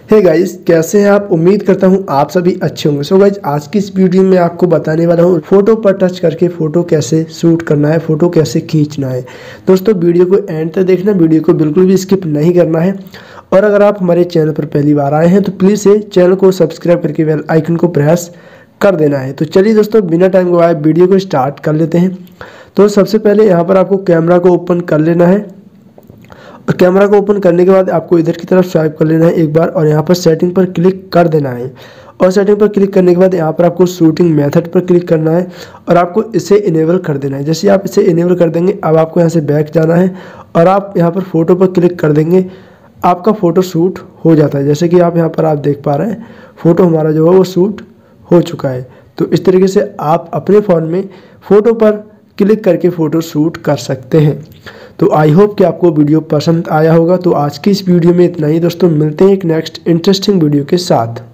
Hey guys, कैसे हैं आप। उम्मीद करता हूँ आप सभी अच्छे होंगे। सो गाइस, आज की इस वीडियो में आपको बताने वाला हूँ फोटो पर टच करके फोटो कैसे शूट करना है, फोटो कैसे खींचना है। दोस्तों, वीडियो को एंड तक देखना, वीडियो को बिल्कुल भी स्किप नहीं करना है। और अगर आप हमारे चैनल पर पहली बार आए हैं तो प्लीज़ से चैनल को सब्सक्राइब करके बेल आइकन को प्रेस कर देना है। तो चलिए दोस्तों, बिना टाइम गवाए वीडियो को स्टार्ट कर लेते हैं। तो सबसे पहले यहाँ पर आपको कैमरा को ओपन कर लेना है। और कैमरा को ओपन करने के बाद आपको इधर की तरफ स्वाइप कर लेना है एक बार, और यहाँ पर सेटिंग पर क्लिक कर देना है। और सेटिंग पर क्लिक करने के बाद यहाँ पर आपको शूटिंग मेथड पर क्लिक करना है और आपको इसे इनेबल कर देना है। जैसे आप इसे इनेबल कर देंगे, अब आपको यहाँ से बैक जाना है और आप यहाँ पर फोटो पर क्लिक कर देंगे। आपका फ़ोटो शूट हो जाता है। जैसे कि आप यहाँ पर आप देख पा रहे हैं, फ़ोटो हमारा जो है वो शूट हो चुका है। तो इस तरीके से आप अपने फ़ोन में फ़ोटो पर क्लिक करके फ़ोटो शूट कर सकते हैं। तो आई होप कि आपको वीडियो पसंद आया होगा। तो आज की इस वीडियो में इतना ही दोस्तों, मिलते हैं एक नेक्स्ट इंटरेस्टिंग वीडियो के साथ।